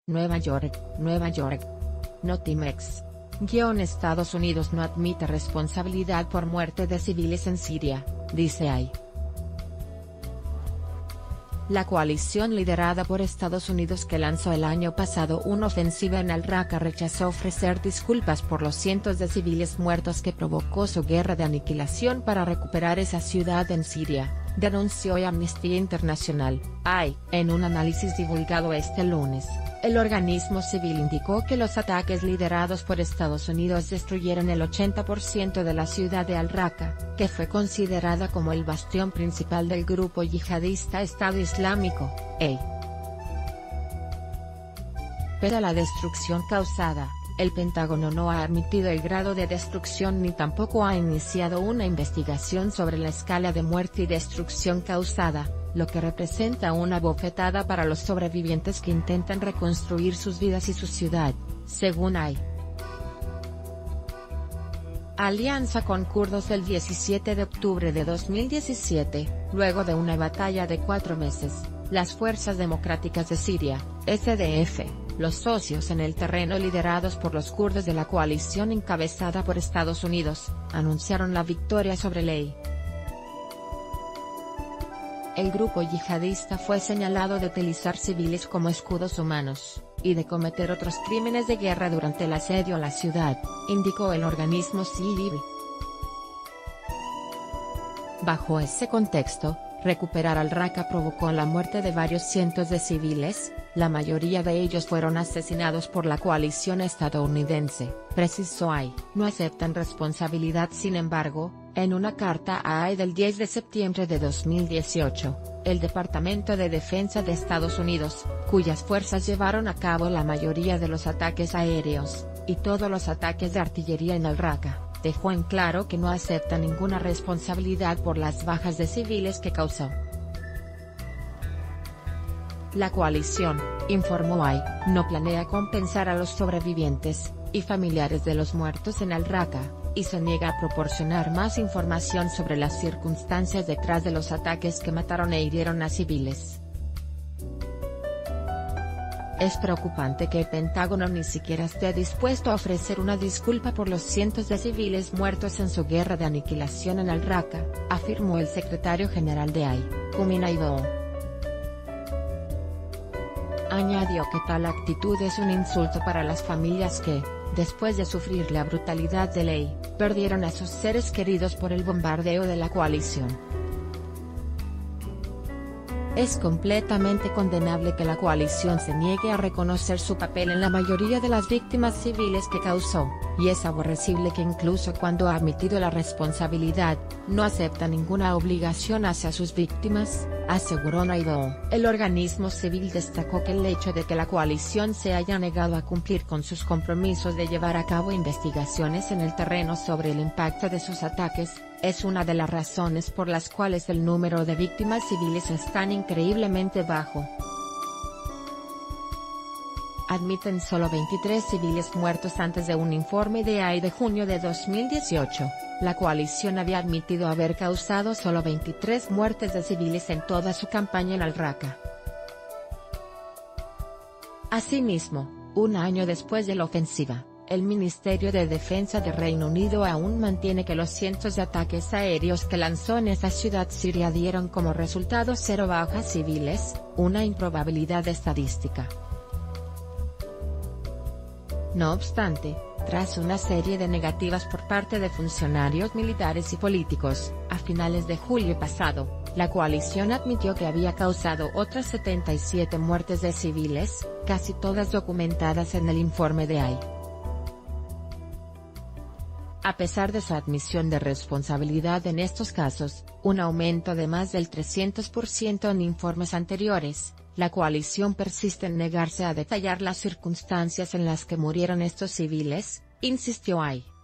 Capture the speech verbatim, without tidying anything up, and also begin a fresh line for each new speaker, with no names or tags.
Nueva York, Nueva York. Notimex. Guión Estados Unidos no admite responsabilidad por muerte de civiles en Siria, dice A I. La coalición liderada por Estados Unidos que lanzó el año pasado una ofensiva en al-Raqqa rechazó ofrecer disculpas por los cientos de civiles muertos que provocó su guerra de aniquilación para recuperar esa ciudad en Siria, denunció hoy Amnistía Internacional, A I. En un análisis divulgado este lunes, el organismo civil indicó que los ataques liderados por Estados Unidos destruyeron el ochenta por ciento de la ciudad de al-Raqqa, que fue considerada como el bastión principal del grupo yihadista Estado Islámico, A I. Pese a la destrucción causada, el Pentágono no ha admitido el grado de destrucción ni tampoco ha iniciado una investigación sobre la escala de muerte y destrucción causada, lo que representa una bofetada para los sobrevivientes que intentan reconstruir sus vidas y su ciudad, según A I. Alianza con kurdos el diecisiete de octubre de dos mil diecisiete, luego de una batalla de cuatro meses, las Fuerzas Democráticas de Siria, S D F, los socios en el terreno liderados por los kurdos de la coalición encabezada por Estados Unidos, anunciaron la victoria sobre el A I. El grupo yihadista fue señalado de utilizar civiles como escudos humanos, y de cometer otros crímenes de guerra durante el asedio a la ciudad, indicó el organismo civil. Bajo ese contexto, recuperar al-Raqqa provocó la muerte de varios cientos de civiles, la mayoría de ellos fueron asesinados por la coalición estadounidense, precisó A I. No aceptan responsabilidad. Sin embargo, en una carta a A I del diez de septiembre de dos mil dieciocho, el Departamento de Defensa de Estados Unidos, cuyas fuerzas llevaron a cabo la mayoría de los ataques aéreos, y todos los ataques de artillería en al-Raqqa, dejó en claro que no acepta ninguna responsabilidad por las bajas de civiles que causó. La coalición, informó A I, no planea compensar a los sobrevivientes y familiares de los muertos en al-Raqqa, y se niega a proporcionar más información sobre las circunstancias detrás de los ataques que mataron e hirieron a civiles. Es preocupante que el Pentágono ni siquiera esté dispuesto a ofrecer una disculpa por los cientos de civiles muertos en su guerra de aniquilación en al-Raqqa, afirmó el secretario general de A I, Kumin Aibo. Añadió que tal actitud es un insulto para las familias que, después de sufrir la brutalidad de la A I, perdieron a sus seres queridos por el bombardeo de la coalición. Es completamente condenable que la coalición se niegue a reconocer su papel en la mayoría de las víctimas civiles que causó, y es aborrecible que incluso cuando ha admitido la responsabilidad, no acepta ninguna obligación hacia sus víctimas, aseguró Naidoo. El organismo civil destacó que el hecho de que la coalición se haya negado a cumplir con sus compromisos de llevar a cabo investigaciones en el terreno sobre el impacto de sus ataques, es una de las razones por las cuales el número de víctimas civiles es tan increíblemente bajo. Admiten solo veintitrés civiles muertos. Antes de un informe de A I de junio de dos mil dieciocho, la coalición había admitido haber causado solo veintitrés muertes de civiles en toda su campaña en al-Raqqa. Asimismo, un año después de la ofensiva, el Ministerio de Defensa de Reino Unido aún mantiene que los cientos de ataques aéreos que lanzó en esa ciudad siria dieron como resultado cero bajas civiles, una improbabilidad estadística. No obstante, tras una serie de negativas por parte de funcionarios militares y políticos, a finales de julio pasado, la coalición admitió que había causado otras setenta y siete muertes de civiles, casi todas documentadas en el informe de A I. A pesar de su admisión de responsabilidad en estos casos, un aumento de más del trescientos por ciento en informes anteriores, la coalición persiste en negarse a detallar las circunstancias en las que murieron estos civiles, insistió A I.